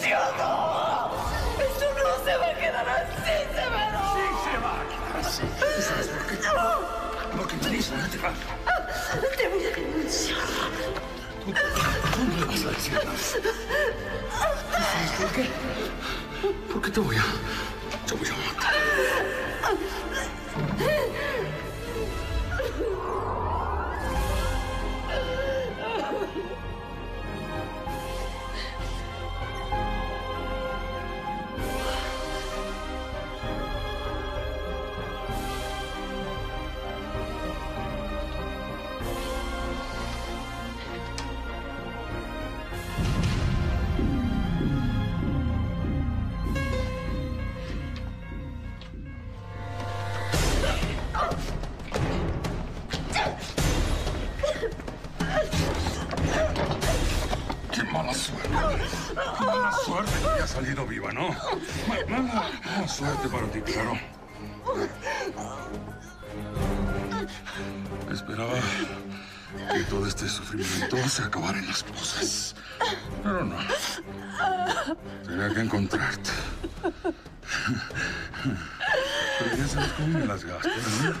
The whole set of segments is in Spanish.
¡Dios, no! ¡Esto no se va a quedar así, Severo! Sí se va a quedar así. ¿Sabes por qué? Porque Melissa no te va. Te voy a denunciar. Tú no le vas a decir nada. ¿Sabes por qué? Porque te voy a matar. ¡Qué mala suerte! ¡Qué mala suerte que haya salido viva, ¿no? Mala suerte para ti, claro. Esperaba que todo este sufrimiento se acabara en las cosas. Pero no. Tenía que encontrarte. Pero ya sabes cómo me las gasto, ¿no?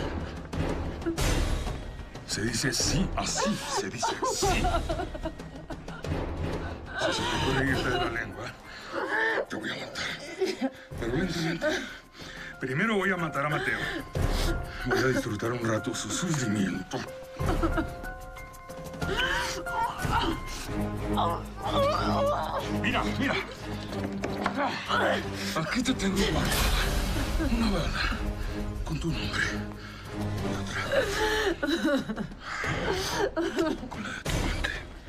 Se dice sí, así se dice sí. Si se te puede irte de la lengua, te voy a matar. Pero lentamente. Primero voy a matar a Mateo. Voy a disfrutar un rato su sufrimiento. Mira. Aquí te tengo una bala con tu nombre. Y otra con la de tu amante.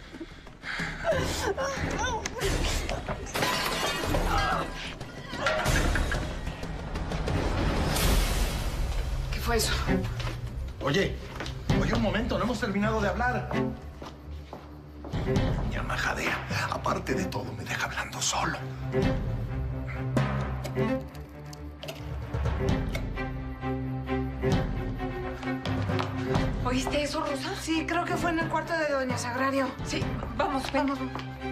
¿Qué fue eso? Oye, un momento, no hemos terminado de hablar. Ya majadea. Aparte de todo, me deja hablando solo. ¿Oíste eso, Rosa? Sí, creo que fue en el cuarto de Doña Sagrario. Sí, vamos, ven. Vamos.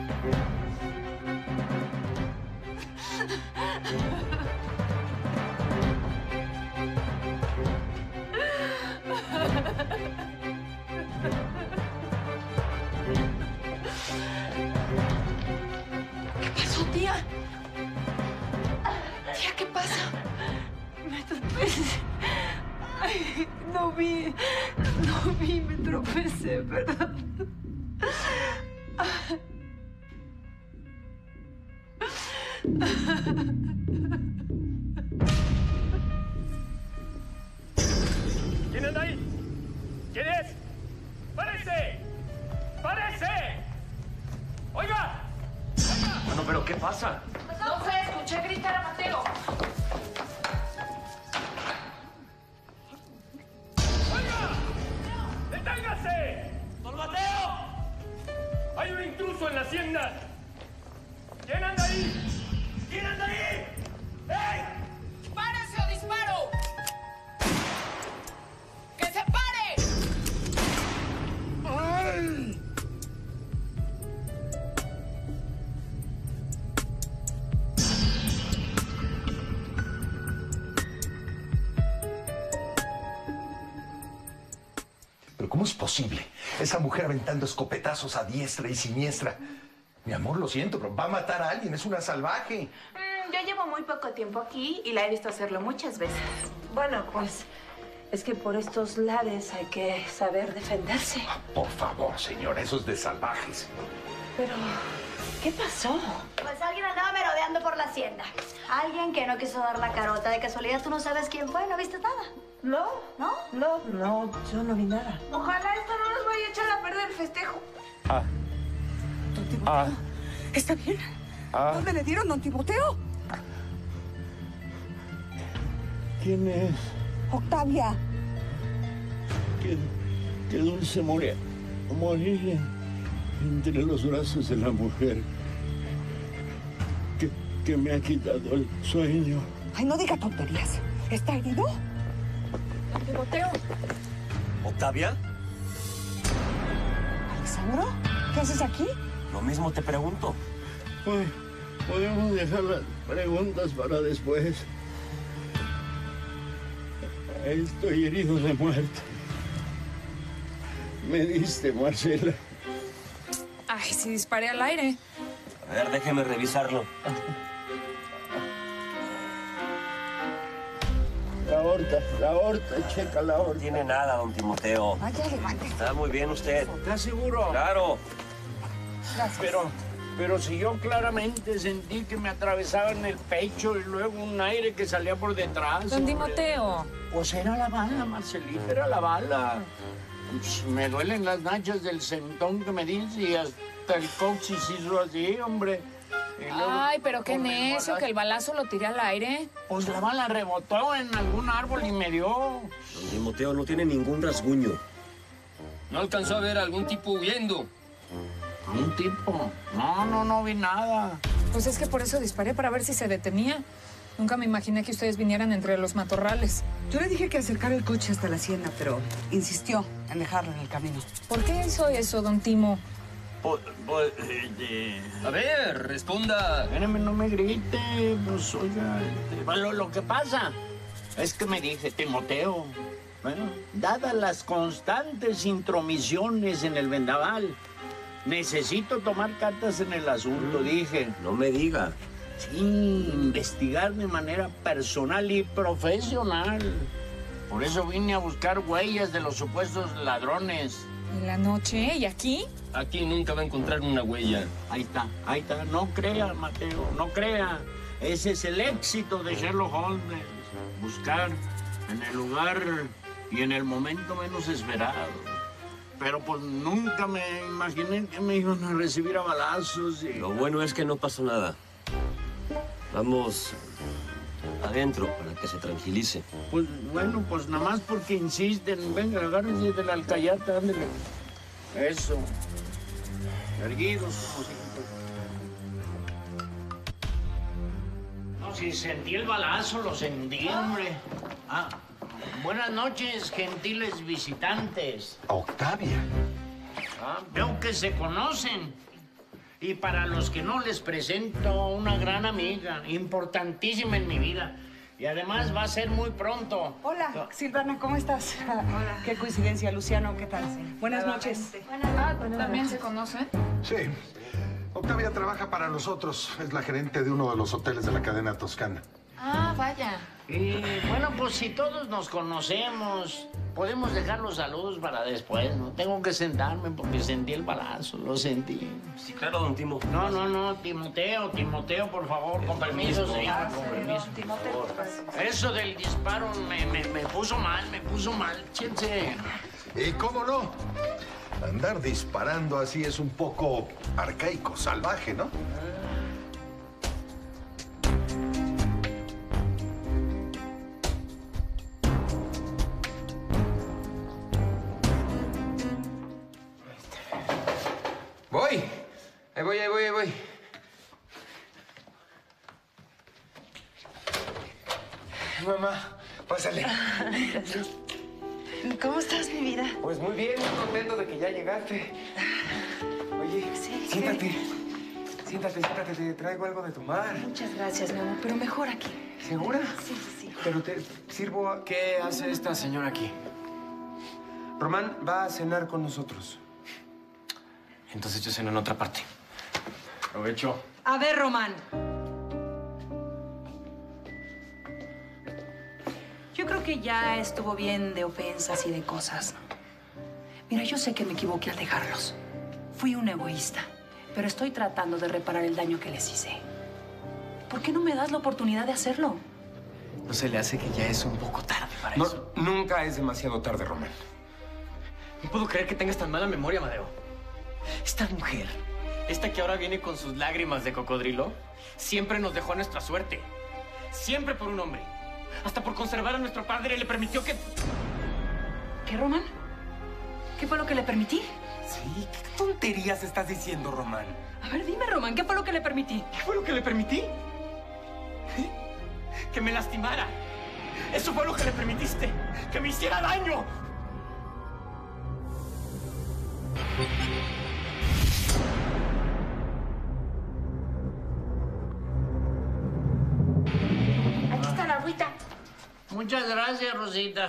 ¿Qué pasó, tía? Tía, ¿qué pasa? Me tropecé. Ay, no vi, me tropecé, perdón. ¿Quién anda ahí? ¿Quién es? ¡Párese! ¡Párese! ¡Oiga! Bueno, pero ¿qué pasa? No sé, escuché gritar a Mateo. ¡Oiga! ¡Deténgase! ¡Don Mateo! ¡Hay un intruso en la hacienda! ¿Quién anda ahí? ¿Quién anda ahí? ¡Ey! ¡Párese o disparo! ¡Que se pare! ¡Ay! ¿Pero cómo es posible? Esa mujer aventando escopetazos a diestra y siniestra. Mi amor, lo siento, pero va a matar a alguien. Es una salvaje. Yo llevo muy poco tiempo aquí y la he visto hacerlo muchas veces. Bueno, pues es que por estos lares hay que saber defenderse. Por favor, señora, eso es de salvajes. Pero, ¿qué pasó? Pues alguien andaba merodeando por la hacienda. Alguien que no quiso dar la carota. De casualidad, tú no sabes quién fue, no viste nada. No, ¿No? no, yo no vi nada. Ojalá esto no nos vaya a echar a perder el festejo. ¿Don Timoteo? ¿Está bien? ¿Dónde le dieron, don Timoteo? ¿Quién es? Octavia. Qué dulce morir entre los brazos de la mujer que me ha quitado el sueño. Ay, no diga tonterías. ¿Está herido? Timoteo. ¿Octavia? ¿Alessandro? ¿Qué haces aquí? Lo mismo te pregunto. Podemos dejar las preguntas para después. Estoy herido de muerte. Me diste, Marcela. Ay, si disparé al aire. A ver, déjeme revisarlo. La aorta, checa la aorta. No tiene nada, don Timoteo. Vaya, levante. Está muy bien usted. ¿Estás seguro? Claro. Gracias. Pero si yo claramente sentí que me atravesaba en el pecho y luego un aire que salía por detrás. Don Timoteo. Pues era la bala, Marcelita, era la bala. Pues me duelen las nachas del sentón que me dice y hasta el coxis hizo así, hombre. Y luego, Ay, pero qué con el necio, balazo, que el balazo lo tiré al aire. Pues la bala rebotó en algún árbol y me dio. Don Timoteo no tiene ningún rasguño. ¿No alcanzó a ver a algún tipo huyendo? ¿Un tipo? No vi nada. Pues es que por eso disparé, para ver si se detenía. Nunca me imaginé que ustedes vinieran entre los matorrales. Yo le dije que acercara el coche hasta la hacienda, pero insistió en dejarlo en el camino. ¿Por qué hizo eso, don Timo? A ver, responda. Espérame, no me grite, pues oiga, lo que pasa es que me dije, Timoteo, bueno, dadas las constantes intromisiones en el vendaval, necesito tomar cartas en el asunto, dije. No me diga. Sí, investigar de manera personal y profesional. Por eso vine a buscar huellas de los supuestos ladrones. ¿En la noche? ¿Y aquí? Aquí nunca va a encontrar una huella. Ahí está. No crea, Mateo, no crea. Ese es el éxito de Sherlock Holmes. Buscar en el lugar y en el momento menos esperado. Pero pues nunca me imaginé que me iban a recibir a balazos y... Lo bueno es que no pasó nada. Vamos adentro para que se tranquilice. Pues bueno, pues nada más porque insisten. Venga, agárrense de la alcayata, ándale. Eso. Erguidos. No, si sentí el balazo, lo sentí, hombre. Ah, buenas noches, gentiles visitantes. Octavia. Ah, veo que se conocen. Y para los que no, les presento una gran amiga, importantísima en mi vida. Y además va a ser muy pronto. Hola, Silvana, ¿cómo estás? Hola. Qué coincidencia, Luciano, ¿qué tal? Buenas noches. ¿También se conocen? Sí. Octavia trabaja para nosotros. Es la gerente de uno de los hoteles de la cadena Toscana. Ah, vaya. Y bueno, pues si todos nos conocemos, podemos dejar los saludos para después, ¿no? Tengo que sentarme porque sentí el balazo, lo sentí. Sí, claro, don Timo. No, Timoteo, por favor, con permiso, señor, con permiso. Eso del disparo me puso mal, chénse. ¿Y cómo no? Andar disparando así es un poco arcaico, salvaje, ¿no? Ahí voy. Mamá, pásale. ¿Cómo estás, mi vida? Pues muy bien, muy contento de que ya llegaste. Oye, siéntate. Siéntate, te traigo algo de tomar. Muchas gracias, mi amor, pero mejor aquí. ¿Segura? Sí. Pero te sirvo a... ¿Qué hace esta señora aquí? Román va a cenar con nosotros. Entonces yo ceno en otra parte. Aprovecho. A ver, Román. Yo creo que ya estuvo bien de ofensas y de cosas. Mira, yo sé que me equivoqué al dejarlos. Fui un egoísta, pero estoy tratando de reparar el daño que les hice. ¿Por qué no me das la oportunidad de hacerlo? ¿No se le hace que ya es un poco tarde para eso? Nunca es demasiado tarde, Román. No puedo creer que tengas tan mala memoria, Amadeo. Esta mujer, esta que ahora viene con sus lágrimas de cocodrilo, siempre nos dejó a nuestra suerte. Siempre por un hombre. Hasta por conservar a nuestro padre le permitió que... ¿Qué, Román? ¿Qué fue lo que le permití? Sí, ¿qué tonterías estás diciendo, Román? A ver, dime, Román, ¿qué fue lo que le permití? ¿Qué fue lo que le permití? Que me lastimara. Eso fue lo que le permitiste. Que me hiciera daño. Muchas gracias, Rosita.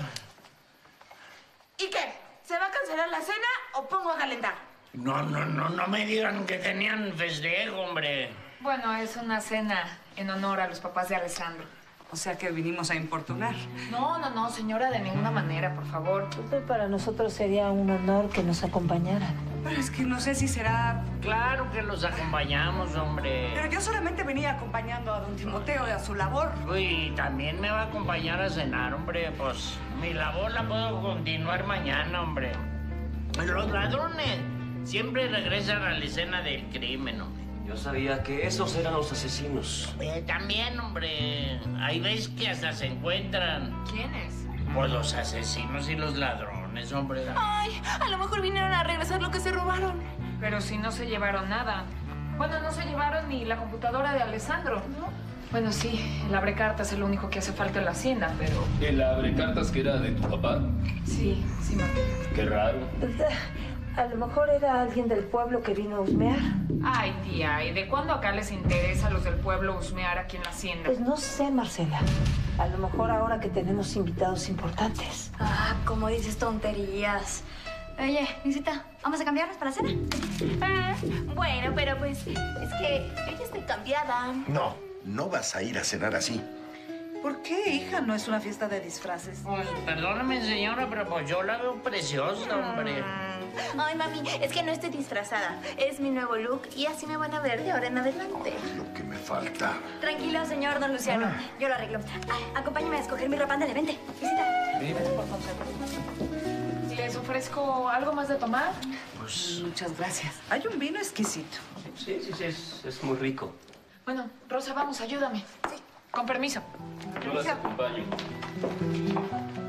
¿Y qué? ¿Se va a cancelar la cena o pongo a calentar? No me digan que tenían festejo, hombre. Bueno, es una cena en honor a los papás de Alessandro. O sea que vinimos a importunar. No, señora, de ninguna manera, por favor. Para nosotros sería un honor que nos acompañaran. Pero es que no sé si será... Claro que los acompañamos, hombre. Pero yo solamente venía acompañando a don Timoteo a su labor. Uy, también me va a acompañar a cenar, hombre. Pues mi labor la puedo continuar mañana, hombre. Los ladrones siempre regresan a la escena del crimen, hombre. Yo sabía que esos eran los asesinos. También, hombre. Hay veces que hasta se encuentran. ¿Quiénes? Pues los asesinos y los ladrones, hombre. Ay, a lo mejor vinieron a regresar lo que se robaron. Pero si no se llevaron nada. Bueno, no se llevaron ni la computadora de Alessandro. ¿No? Bueno, sí, el abrecartas es lo único que hace falta en la hacienda, pero... ¿El abrecartas que era de tu papá? Sí, Mateo. Qué raro. A lo mejor era alguien del pueblo que vino a husmear. Ay, tía, ¿y de cuándo acá les interesa a los del pueblo husmear aquí en la hacienda? Pues no sé, Marcela. A lo mejor ahora que tenemos invitados importantes. Ah, como dices tonterías. Oye, visita, ¿vamos a cambiarnos para la cena? Bueno, pero pues es que yo ya estoy cambiada. No vas a ir a cenar así. ¿Por qué, hija? ¿No es una fiesta de disfraces? Pues perdóname, señora, pero pues yo la veo preciosa, hombre. Ay, mami, es que no estoy disfrazada. Es mi nuevo look y así me van a ver de ahora en adelante. Lo que me falta. Tranquilo, señor don Luciano. Yo lo arreglo. Acompáñame a escoger mi ropa. Ándale, vente. Visita. Por consejo. ¿Les ofrezco algo más de tomar? Pues Muchas gracias. Hay un vino exquisito. sí, es muy rico. Bueno, Rosa, vamos, ayúdame. Sí. Con permiso. Yo las acompaño.